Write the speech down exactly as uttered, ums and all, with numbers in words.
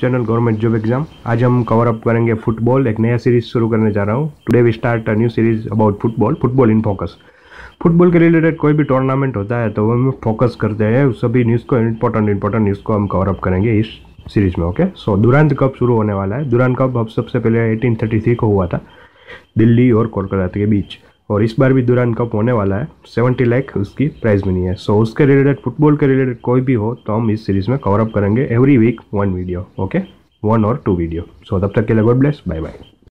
Channel government job exam. आज हम cover up करेंगे फुटबॉल, एक नया सीरीज शुरू करने जा रहा हूँ। Today we start a new series about football, football in focus. Football के रिलेटेड कोई भी टूर्नामेंट होता है तो हम फोकस करते हैं, सभी न्यूज़ को, इंपॉर्टेंट इंपॉर्टेंट न्यूज़ को हम कवर अप करेंगे इस सीरीज में। ओके, सो दुरांत कप शुरू होने वाला है। दुरांत कप अब सबसे पहले अठारह सौ तैंतीस को हुआ था दिल्ली और कोलकाता के बीच, और इस बार भी दुरांत कप होने वाला है। सत्तर लाख उसकी प्राइस मनी है। सो उसके रिलेटेड, फुटबॉल के रिलेटेड कोई भी हो तो हम इस सीरीज में कवर अप करेंगे every week one video. Okay, one और टू वीडियो। सो तब तक के लिए गॉड ब्लेस, बाय बाय।